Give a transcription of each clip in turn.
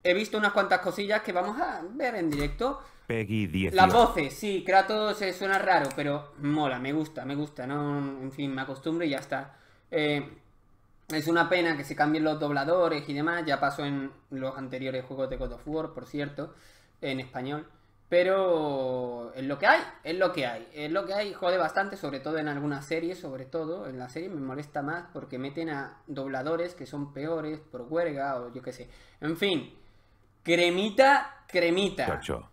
he visto unas cuantas cosillas que vamos a ver en directo. Peggy 18. Las voces, sí, Kratos suena raro, pero mola, me gusta, ¿no? En fin, me acostumbro y ya está. Es una pena que se cambien los dobladores y demás, ya pasó en los anteriores juegos de God of War, por cierto, en español. Pero es lo que hay, es lo que hay, es lo que hay, jode bastante, sobre todo en algunas series, sobre todo en la serie me molesta más porque meten a dobladores que son peores por huelga o yo qué sé. En fin, cremita, cremita. Chacho.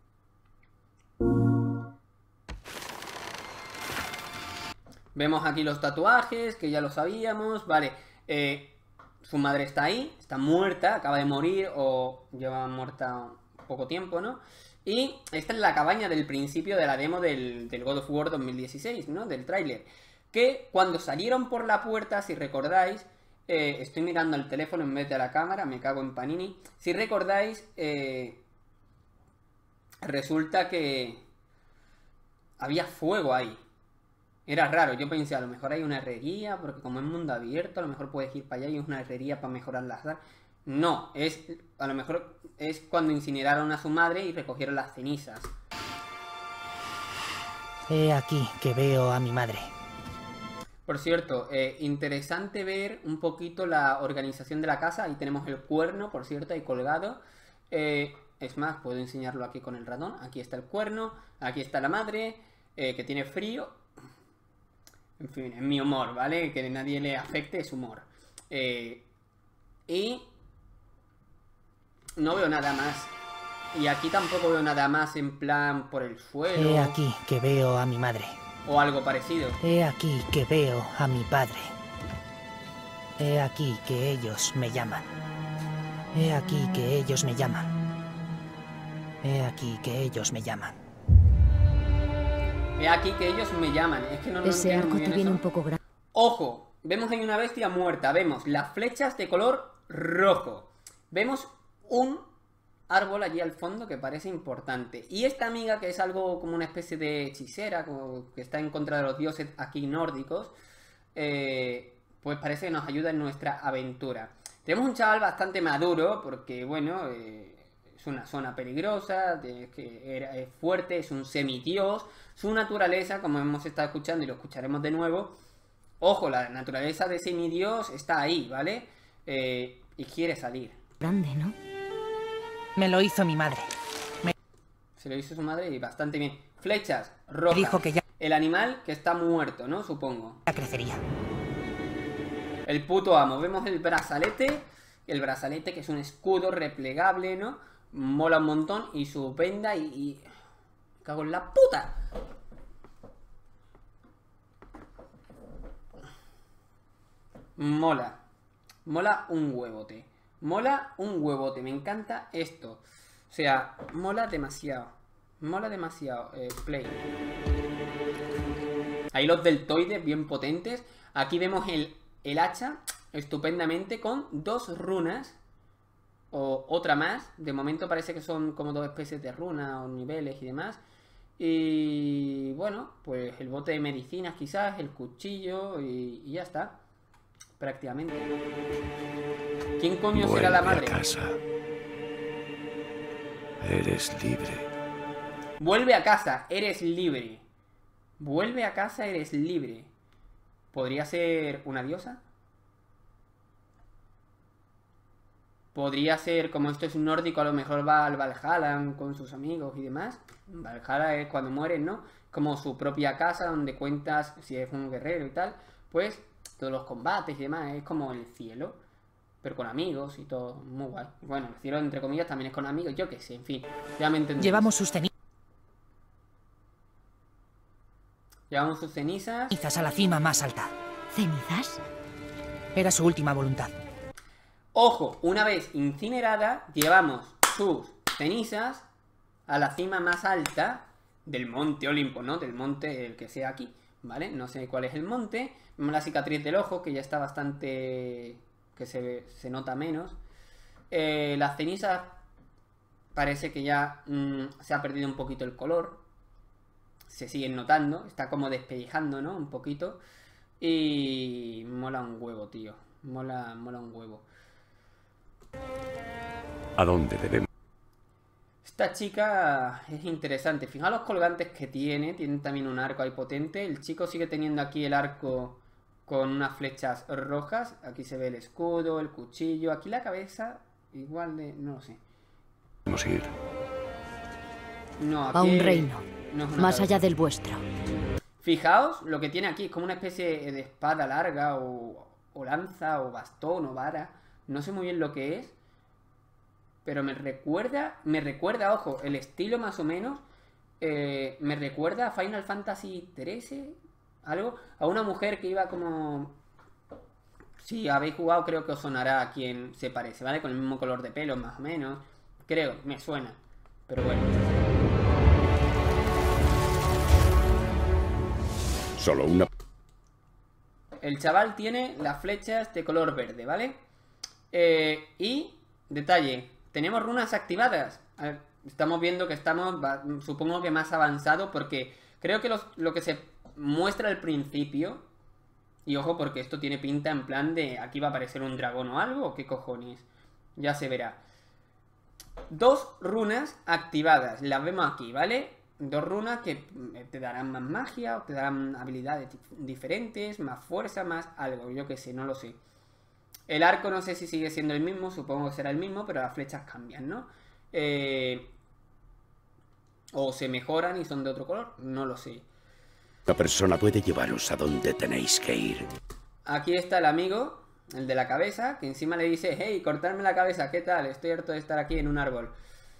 Vemos aquí los tatuajes, que ya lo sabíamos, vale. Su madre está ahí, está muerta, acaba de morir o lleva muerta poco tiempo, ¿no? Y esta es la cabaña del principio de la demo del God of War 2016, ¿no? Del tráiler. Que cuando salieron por la puerta, si recordáis, estoy mirando el teléfono en vez de la cámara, me cago en Panini. Si recordáis, resulta que había fuego ahí. Era raro, yo pensé, a lo mejor hay una herrería, porque como es mundo abierto, a lo mejor puedes ir para allá y es una herrería para mejorar las armas. No, a lo mejor es cuando incineraron a su madre y recogieron las cenizas. He aquí que veo a mi madre. Por cierto, interesante ver un poquito la organización de la casa. Ahí tenemos el cuerno, por cierto, ahí colgado. Es más, puedo enseñarlo aquí con el ratón. Aquí está el cuerno, aquí está la madre, que tiene frío. En fin, es mi humor, ¿vale? Que a nadie le afecte es humor. Y no veo nada más. Y aquí tampoco veo nada más en plan por el suelo. He aquí que veo a mi madre. O algo parecido. He aquí que veo a mi padre. He aquí que ellos me llaman. He aquí que ellos me llaman. He aquí que ellos me llaman. He aquí que ellos me llaman. Es que no Ese entiendo arco muy te bien viene eso. un poco grande. Ojo, vemos ahí una bestia muerta. Vemos las flechas de color rojo. Vemos un árbol allí al fondo que parece importante. Y esta amiga, que es algo como una especie de hechicera, como que está en contra de los dioses aquí nórdicos, pues parece que nos ayuda en nuestra aventura. Tenemos un chaval bastante maduro, porque bueno, es una zona peligrosa, es fuerte, es un semidios. Su naturaleza, como hemos estado escuchando y lo escucharemos de nuevo, ojo, la naturaleza de semidios está ahí, ¿vale? Y quiere salir. Grande, ¿no? Me lo hizo mi madre. Se lo hizo su madre y bastante bien. Flechas rojas. Dijo que ya El animal que está muerto, ¿no? Supongo. crecería. El puto amo. Vemos el brazalete. El brazalete que es un escudo replegable, ¿no? Mola un montón. Y su venda y... Me cago en la puta. Mola. Mola un huevote. Mola un huevote. Me encanta esto. O sea, mola demasiado. Mola demasiado. Play. Ahí los deltoides bien potentes. Aquí vemos el hacha estupendamente con dos runas. O otra más. De momento parece que son como dos especies de runas o niveles y demás. Y bueno, pues el bote de medicinas quizás, el cuchillo y ya está. Prácticamente. ¿Quién coño será la madre? Vuelve a casa. Eres libre. Vuelve a casa, eres libre. Vuelve a casa, eres libre. ¿Podría ser una diosa? Podría ser, como esto es nórdico, a lo mejor va al Valhalla con sus amigos y demás. Valhalla es cuando mueren, ¿no? Como su propia casa donde cuentas si es un guerrero y tal. Pues todos los combates y demás, es como el cielo, pero con amigos y todo, muy guay. Bueno, el cielo entre comillas también es con amigos, yo qué sé, en fin, ya me entendéis. Llevamos sus Llevamos sus cenizas. cenizas a la cima más alta. ¿Cenizas? Era su última voluntad. Ojo, una vez incinerada, llevamos sus cenizas a la cima más alta del monte Olimpo, ¿no? Del monte, el que sea aquí, ¿vale? No sé cuál es el monte. Vemos la cicatriz del ojo, que ya está bastante... que se nota menos. Las cenizas parece que ya se ha perdido un poquito el color. Se siguen notando, está como despellejando, ¿no? Un poquito. Y mola un huevo, tío. Mola un huevo. ¿A dónde debemos? Esta chica es interesante. Fijaos los colgantes que tiene. Tiene también un arco ahí potente. El chico sigue teniendo aquí el arco con unas flechas rojas. Aquí se ve el escudo, el cuchillo. Aquí la cabeza igual de... no lo sé. Vamos a ir. No, aquí A un reino, no es una más cabeza. allá del vuestro. Fijaos lo que tiene aquí. Es como una especie de espada larga o lanza o bastón o vara. No sé muy bien lo que es. Pero me recuerda, ojo, el estilo más o menos. Me recuerda a Final Fantasy XIII. Algo. A una mujer que iba como... Si habéis jugado creo que os sonará a quien se parece, ¿vale? Con el mismo color de pelo más o menos. Creo, me suena. Pero bueno. Solo una... El chaval tiene las flechas de color verde, ¿vale? Y, detalle, tenemos runas activadas. A ver, estamos viendo que estamos, supongo que más avanzado, porque creo que lo que se muestra al principio, y ojo porque esto tiene pinta en plan de aquí va a aparecer un dragón o algo, o qué cojones, ya se verá. 2 runas activadas, las vemos aquí, ¿vale? 2 runas que te darán más magia, o te darán habilidades diferentes, más fuerza, más algo, yo que sé, no lo sé. El arco no sé si sigue siendo el mismo, supongo que será el mismo, pero las flechas cambian, ¿no? O se mejoran y son de otro color, no lo sé. Una persona puede llevaros a donde tenéis que ir. Aquí está el amigo, el de la cabeza, que encima le dice, hey, cortarme la cabeza, ¿qué tal? Estoy harto de estar aquí en un árbol.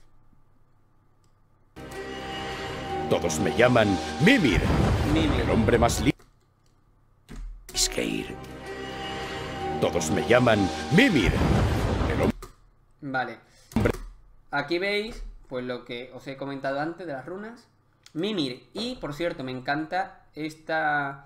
Todos me llaman Mimir, Mimir. el hombre más listo. Tenéis que ir. Todos me llaman Mimir, el hombre... Vale. Aquí veis, pues lo que os he comentado antes de las runas. Mimir. Y, por cierto, me encanta esta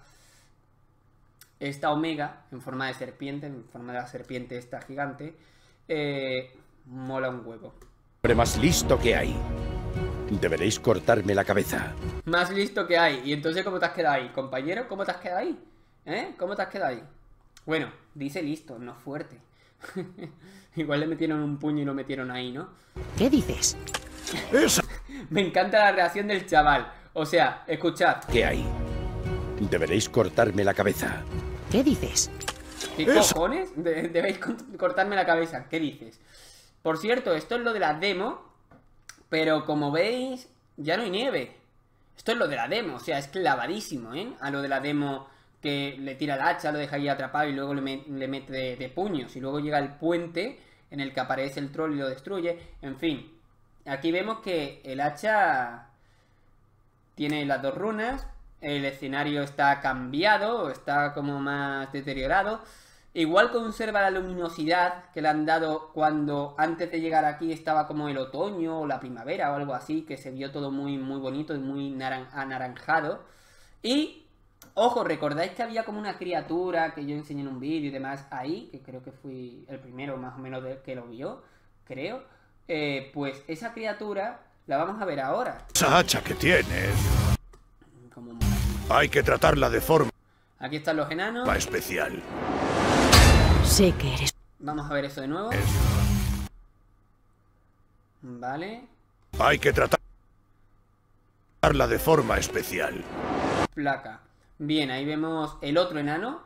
omega en forma de serpiente, en forma de la serpiente esta gigante. Mola un huevo. hombre más listo que hay. Deberéis cortarme la cabeza. Más listo que hay. Y entonces, ¿cómo te has quedado ahí, compañero? ¿Cómo te has quedado ahí? ¿Cómo te has quedado ahí? Bueno, dice listo, no fuerte. Igual le metieron un puño y lo metieron ahí, ¿no? ¿Qué dices? ¡Esa! Me encanta la reacción del chaval. O sea, escuchad. ¿Qué hay? Deberéis cortarme la cabeza. ¿Qué dices? ¿Qué cojones? Debéis cortarme la cabeza. ¿Qué dices? Por cierto, esto es lo de la demo. Pero como veis, ya no hay nieve. Esto es lo de la demo. O sea, es clavadísimo, ¿eh? A lo de la demo que le tira el hacha, lo deja ahí atrapado y luego le mete de puños. Y luego llega el puente en el que aparece el troll y lo destruye. En fin. Aquí vemos que el hacha tiene las 2 runas. El escenario está cambiado, está como más deteriorado. Igual conserva la luminosidad que le han dado cuando antes de llegar aquí estaba como el otoño o la primavera o algo así, que se vio todo muy, muy bonito y muy anaranjado. Y, ojo, ¿recordáis que había como una criatura que yo enseñé en un vídeo y demás ahí? Que creo que fui el primero más o menos que lo vio, creo. Pues esa criatura la vamos a ver ahora. Esa hacha que tienes. Como... Hay que tratarla de forma Aquí están los enanos. especial. Sé que eres... Vamos a ver eso de nuevo. Vale. Hay que tratarla de forma especial. Placa. Bien, ahí vemos el otro enano.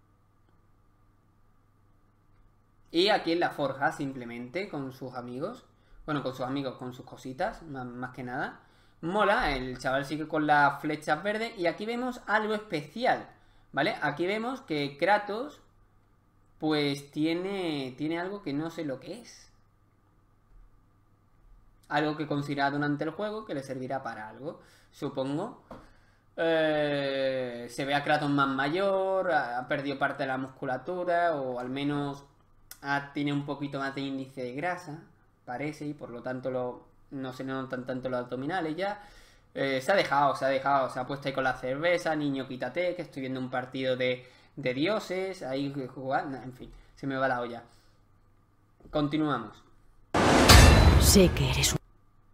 Y aquí en la forja, simplemente, con sus amigos. Bueno, con sus amigos, con sus cositas, más que nada. Mola, el chaval sigue con las flechas verdes. Y aquí vemos algo especial, ¿vale? Aquí vemos que Kratos, pues tiene algo que no sé lo que es. Algo que conseguirá durante el juego, que le servirá para algo, supongo. Se ve a Kratos más mayor, ha perdido parte de la musculatura, o al menos tiene un poquito más de índice de grasa, parece, y por lo tanto no se notan tanto los abdominales ya. Se ha dejado, se ha puesto ahí con la cerveza, niño quítate, que estoy viendo un partido de dioses, ahí jugando, en fin, se me va la olla. Continuamos. Sé que eres un...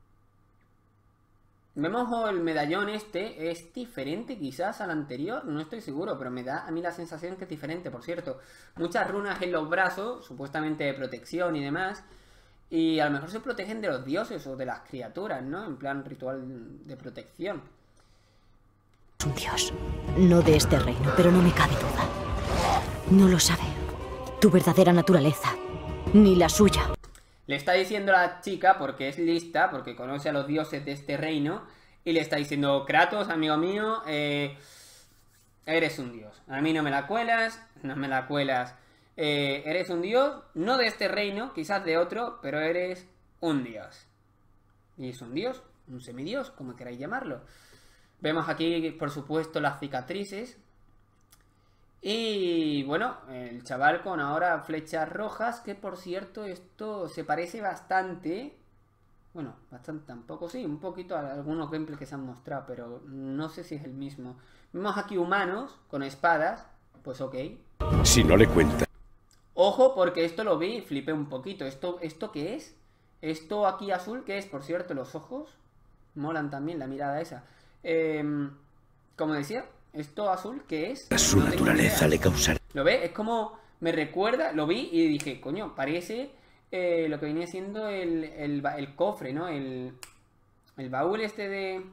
Vemos el medallón este, es diferente quizás al anterior, no estoy seguro, pero me da a mí la sensación que es diferente, por cierto. Muchas runas en los brazos, supuestamente de protección y demás. Y a lo mejor se protegen de los dioses o de las criaturas, ¿no? En plan ritual de protección. Un dios. No de este reino, pero no me cabe duda. No lo sabe. Tu verdadera naturaleza. Ni la suya. Le está diciendo a la chica, porque es lista, porque conoce a los dioses de este reino, y le está diciendo: Kratos, amigo mío, eres un dios. A mí no me la cuelas, no me la cuelas. Eres un dios, no de este reino, quizás de otro, pero eres un dios. Y es un dios, un semidios, como queráis llamarlo. Vemos aquí, por supuesto, las cicatrices. Y bueno, el chaval con ahora flechas rojas, que por cierto esto se parece bastante. Bueno, bastante tampoco, sí, un poquito a algunos gameplays que se han mostrado, pero no sé si es el mismo. Vemos aquí humanos con espadas, pues ok. Si no le cuenta. Ojo, porque esto lo vi y flipé un poquito. ¿Esto qué es? Esto aquí azul, ¿qué es? Por cierto, los ojos molan también, la mirada esa. Como decía, esto azul, ¿qué es? Su naturaleza le causará. ¿Lo ve? Es como me recuerda, lo vi y dije, coño, parece lo que venía siendo el cofre, ¿no? El baúl este de...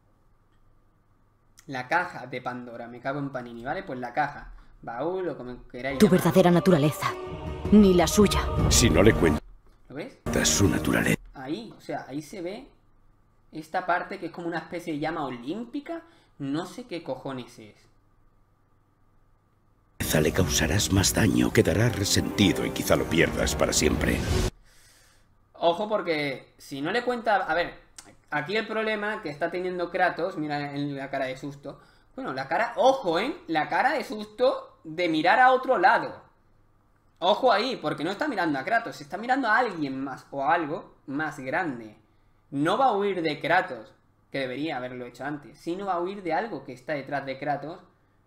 La caja de Pandora, me cago en Panini, ¿vale? Pues la caja, baúl o como queráis Tu llamar. verdadera naturaleza. Ni la suya. Si no le cuenta ¿Lo ves? su naturaleza. Ahí, o sea, ahí se ve esta parte que es como una especie de llama olímpica. No sé qué cojones es. Le causarás más daño, quedarás resentido y quizá lo pierdas para siempre. Ojo, porque si no le cuenta... A ver, aquí el problema que está teniendo Kratos, mira en la cara de susto. Bueno, la cara... Ojo, la cara de susto de mirar a otro lado. Ojo ahí, porque no está mirando a Kratos, está mirando a alguien más o a algo más grande. No va a huir de Kratos, que debería haberlo hecho antes, sino va a huir de algo que está detrás de Kratos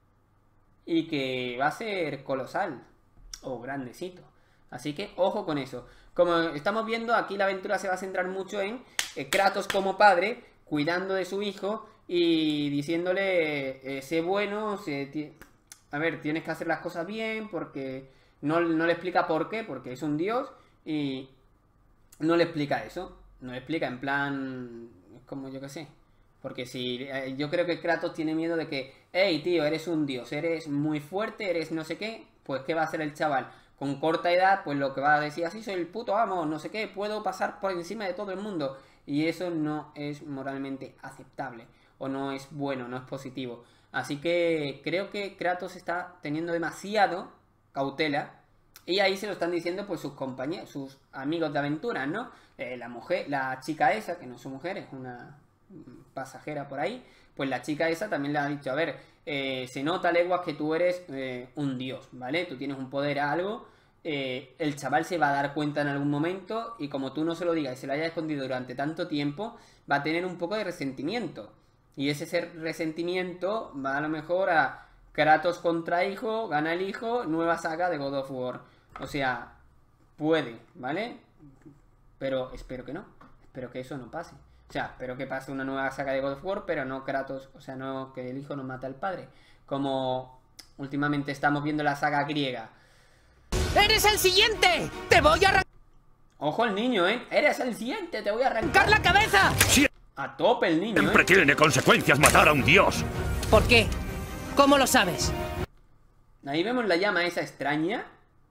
y que va a ser colosal o grandecito. Así que ojo con eso. Como estamos viendo, aquí la aventura se va a centrar mucho en Kratos como padre, cuidando de su hijo y diciéndole, sé bueno, a ver, tienes que hacer las cosas bien, porque no le explica por qué, porque es un dios y no le explica eso. No le explica en plan, es como yo que sé. Porque si yo creo que Kratos tiene miedo de que, hey tío, eres un dios, eres muy fuerte, eres no sé qué, pues ¿qué va a hacer el chaval? Con corta edad, pues lo que va a decir, así soy el puto amo, no sé qué, puedo pasar por encima de todo el mundo. Y eso no es moralmente aceptable, o no es bueno, no es positivo. Así que creo que Kratos está teniendo demasiado cautela, y ahí se lo están diciendo pues sus compañeros, sus amigos de aventuras, ¿no? La mujer, la chica esa, que no es su mujer, es una pasajera por ahí, pues la chica esa también le ha dicho, a ver, se nota a leguas que tú eres un dios, ¿vale? Tú tienes un poder a algo, el chaval se va a dar cuenta en algún momento y como tú no se lo digas y se lo hayas escondido durante tanto tiempo, va a tener un poco de resentimiento. Y ese resentimiento va a lo mejor a Kratos contra hijo, gana el hijo, nueva saga de God of War. O sea, puede, ¿vale? Pero espero que no, espero que eso no pase. O sea, espero que pase una nueva saga de God of War, pero no Kratos, o sea, no que el hijo no mata al padre. Como últimamente estamos viendo la saga griega. ¡Eres el siguiente! ¡Te voy a arrancar Ojo el niño, ¿eh? Eres el siguiente, te voy a arrancar la cabeza! a tope el niño, Siempre tiene consecuencias matar a un dios. ¿Por qué? ¿Cómo lo sabes? Ahí vemos la llama esa extraña.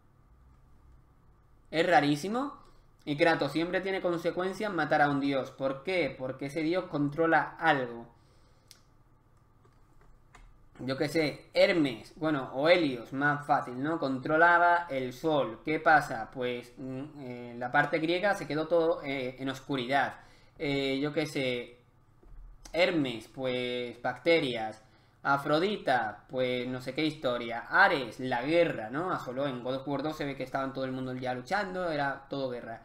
Es rarísimo. Y Kratos siempre tiene consecuencias matar a un dios. ¿Por qué? Porque ese dios controla algo. Yo qué sé, Hermes, bueno, o Helios, más fácil, ¿no? Controlaba el sol. ¿Qué pasa? Pues la parte griega se quedó todo en oscuridad. Yo qué sé, Hermes, pues bacterias. Afrodita, pues no sé qué historia. Ares, la guerra, ¿no? Asoló en God of War 2 se ve que estaban todo el mundo ya luchando, era todo guerra.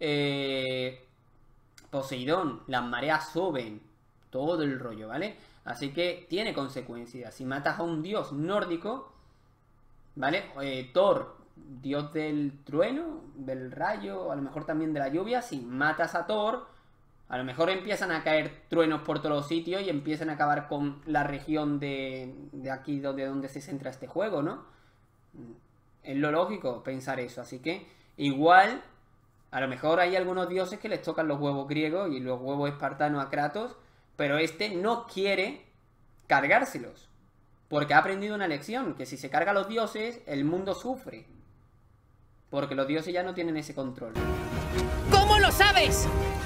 Poseidón, las mareas suben, todo el rollo, ¿vale? Así que tiene consecuencias. Si matas a un dios nórdico, ¿vale? Thor, dios del trueno, del rayo, a lo mejor también de la lluvia. Si matas a Thor, a lo mejor empiezan a caer truenos por todos los sitios y empiezan a acabar con la región de aquí donde se centra este juego, ¿no? Es lo lógico pensar eso. Así que igual A lo mejor hay algunos dioses que les tocan los huevos griegos y los huevos espartanos a Kratos, pero este no quiere cargárselos. Porque ha aprendido una lección, que si se carga a los dioses, el mundo sufre. Porque los dioses ya no tienen ese control. ¿Cómo lo sabes?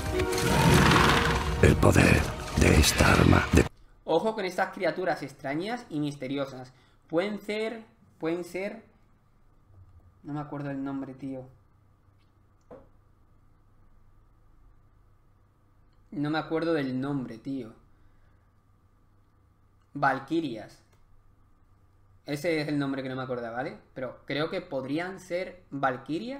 El poder de esta arma. Ojo con estas criaturas extrañas y misteriosas. Pueden ser... No me acuerdo el nombre, tío. No me acuerdo del nombre, tío. Valquirias. Ese es el nombre que no me acordaba, ¿vale? Pero creo que podrían ser valquirias.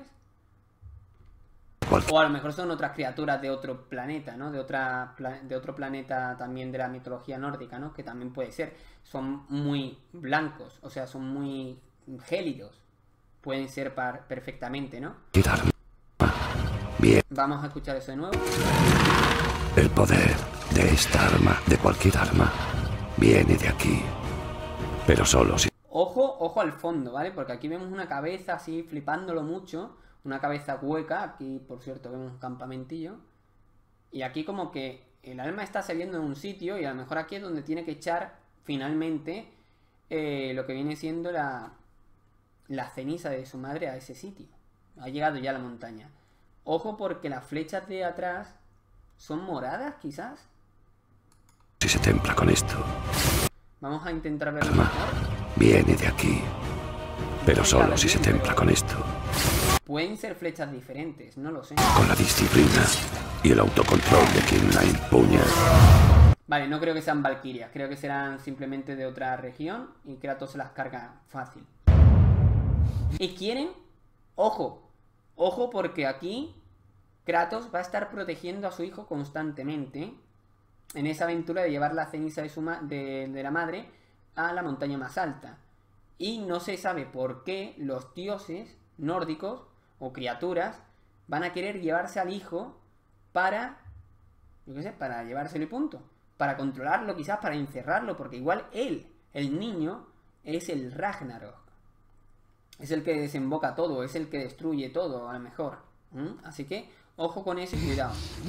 O a lo mejor son otras criaturas de otro planeta, ¿no? De otro planeta también de la mitología nórdica, ¿no? Que también puede ser. Son muy blancos, o sea, son muy gélidos. Pueden ser perfectamente, ¿no? Bien. Vamos a escuchar eso de nuevo. El poder de esta arma, de cualquier arma, viene de aquí. Pero solo si... Ojo al fondo, ¿vale? Porque aquí vemos una cabeza así flipándolo mucho. Una cabeza hueca. Aquí, por cierto, vemos un campamentillo. Y aquí como que el alma está saliendo de un sitio y a lo mejor aquí es donde tiene que echar finalmente lo que viene siendo la ceniza de su madre a ese sitio. Ha llegado ya a la montaña. Ojo porque las flechas de atrás son moradas, quizás. Si se templa con esto. Vamos a intentar verlo mejor. Viene de aquí. Pero solo si se templa con esto. Pueden ser flechas diferentes, no lo sé. Con la disciplina y el autocontrol de quien la empuña. Vale, no creo que sean valquirias. Creo que serán simplemente de otra región y Kratos se las carga fácil. Y quieren... Ojo. Ojo porque aquí Kratos va a estar protegiendo a su hijo constantemente en esa aventura de llevar la ceniza de la madre a la montaña más alta. Y no se sabe por qué los dioses nórdicos o criaturas van a querer llevarse al hijo para, yo qué sé, para llevárselo y punto. Para controlarlo, quizás para encerrarlo, porque igual él, el niño, es el Ragnarok. Es el que desemboca todo, es el que destruye todo, a lo mejor. Así que, ojo con eso y cuidado.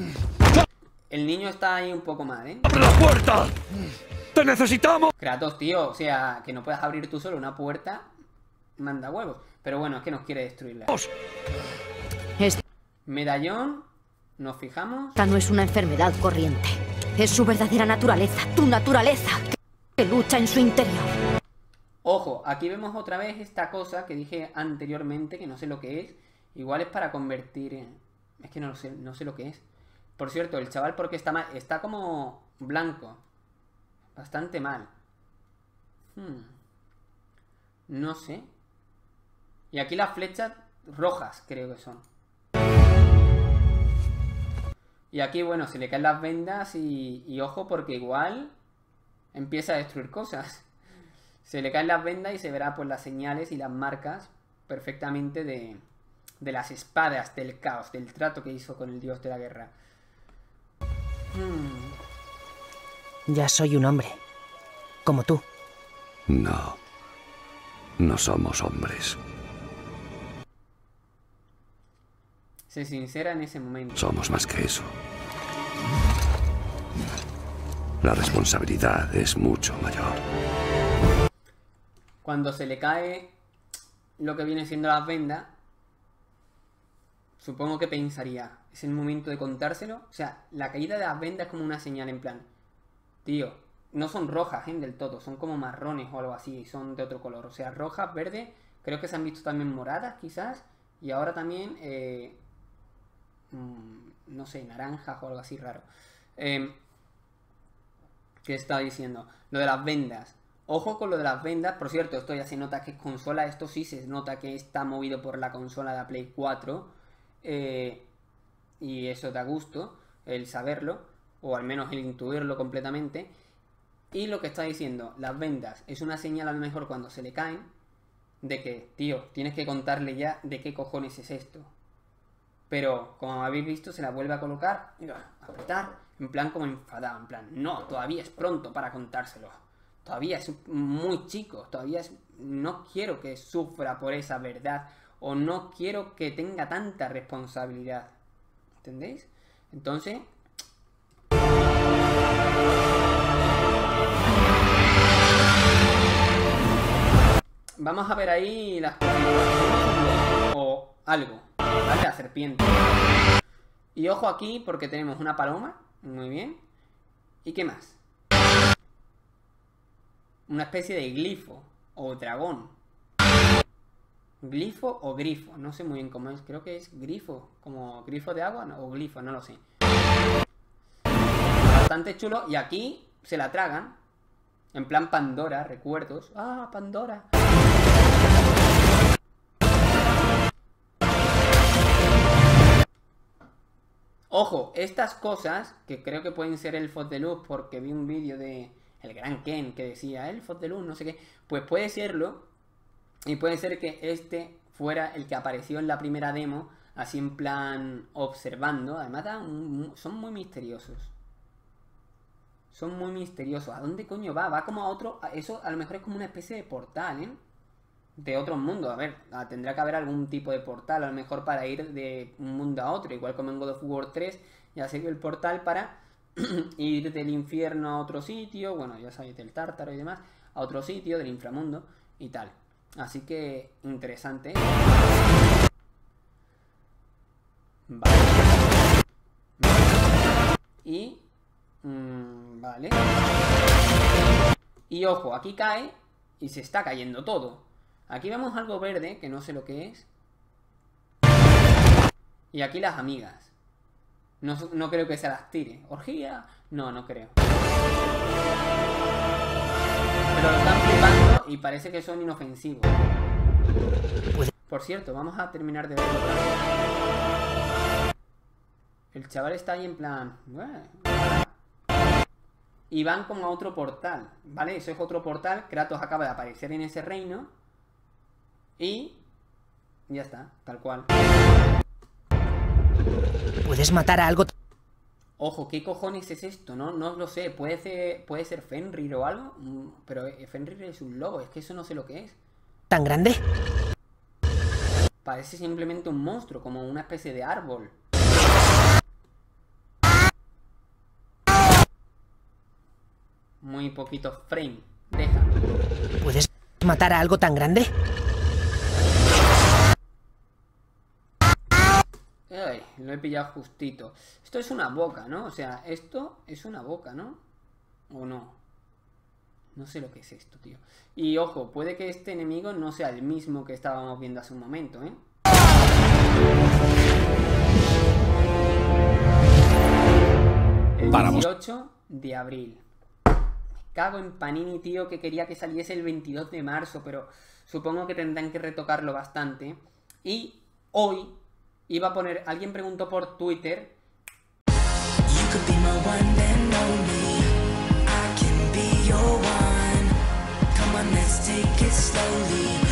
El niño está ahí un poco mal, ¿eh? ¡Abre la puerta! ¡Te necesitamos! Kratos, tío, o sea, que no puedas abrir tú solo una puerta, manda huevos. Pero bueno, es que nos quiere destruirla. Medallón, nos fijamos. Esta no es una enfermedad corriente. Es su verdadera naturaleza, tu naturaleza, que lucha en su interior. Ojo, aquí vemos otra vez esta cosa que dije anteriormente, que no sé lo que es. Igual es para convertir en... Es que no lo sé, no sé lo que es. Por cierto, el chaval porque está mal, está como blanco. Bastante mal. No sé. Y aquí las flechas rojas creo que son. Y aquí, bueno, se le caen las vendas y ojo porque igual empieza a destruir cosas. Se le caen las vendas y se verá pues las señales y las marcas perfectamente de las espadas del caos, del trato que hizo con el dios de la guerra. Ya soy un hombre. Como tú. No. No somos hombres. Se sincera en ese momento. Somos más que eso. La responsabilidad es mucho mayor. Cuando se le cae lo que viene siendo las vendas, supongo que pensaría, ¿es el momento de contárselo? O sea, la caída de las vendas es como una señal en plan, tío, no son rojas, del todo, son como marrones o algo así, son de otro color. O sea, rojas, verdes, creo que se han visto también moradas quizás, y ahora también, no sé, naranjas o algo así raro. ¿Qué estaba diciendo? Lo de las vendas. Ojo con lo de las vendas, por cierto, esto ya se nota que es consola, esto sí se nota que está movido por la consola de la Play 4, y eso da gusto, el saberlo, o al menos el intuirlo completamente. Y lo que está diciendo, las vendas, es una señal a lo mejor cuando se le caen, de que, tío, tienes que contarle ya de qué cojones es esto. Pero, como habéis visto, se la vuelve a colocar, apretar, en plan como enfadado, en plan, no, todavía es pronto para contárselo. Todavía es muy chico, todavía es... No quiero que sufra por esa verdad o no quiero que tenga tanta responsabilidad. ¿Entendéis? Entonces... vamos a ver ahí las cosas. O algo. ¿Vale? La serpiente. Y ojo aquí porque tenemos una paloma. Muy bien. ¿Y qué más? Una especie de glifo. O dragón. Glifo o grifo. No sé muy bien cómo es. Creo que es grifo. Como grifo de agua. No, o glifo, no lo sé. Bastante chulo. Y aquí se la tragan. En plan Pandora, recuerdos. ¡Ah, Pandora! Ojo, estas cosas, que creo que pueden ser elfos de luz, porque vi un vídeo de el gran Ken que decía elfos de luz, no sé qué, pues puede serlo, y puede ser que este fuera el que apareció en la primera demo, así en plan observando. Además son muy misteriosos. Son muy misteriosos. ¿A dónde coño va? Va como a otro... Eso a lo mejor es como una especie de portal, ¿eh? De otro mundo. A ver, tendrá que haber algún tipo de portal, a lo mejor para ir de un mundo a otro. Igual como en God of War 3 ya se vio el portal para ir del infierno a otro sitio. Bueno, ya sabéis, del Tártaro y demás. A otro sitio, del inframundo y tal. Así que interesante. Vale. Y... vale. Y ojo, aquí cae y se está cayendo todo. Aquí vemos algo verde, que no sé lo que es. Y aquí las amigas. No creo que se las tire. ¿Orgía? No, no creo. Pero lo están flipando y parece que son inofensivos. Por cierto, vamos a terminar de verlo otra vez. El chaval está ahí en plan... y van como a otro portal, ¿vale? Eso es otro portal. Kratos acaba de aparecer en ese reino. Y... ya está, tal cual. ¿Puedes matar a algo? Ojo, ¿qué cojones es esto? No lo sé. Puede ser Fenrir o algo. Pero Fenrir es un lobo. Es que eso no sé lo que es. ¿Tan grande? Parece simplemente un monstruo, como una especie de árbol. Muy poquito frame. Deja. ¿Puedes matar a algo tan grande? Ay, lo he pillado justito. Esto es una boca, ¿no? O sea, esto es una boca, ¿no? ¿O no? No sé lo que es esto, tío. Y ojo, puede que este enemigo no sea el mismo que estábamos viendo hace un momento, ¿eh? El 18 de abril. Me cago en Panini, tío, que quería que saliese el 22 de marzo, pero supongo que tendrán que retocarlo bastante. Y hoy iba a poner... Alguien preguntó por Twitter... Come on, let's take it slowly.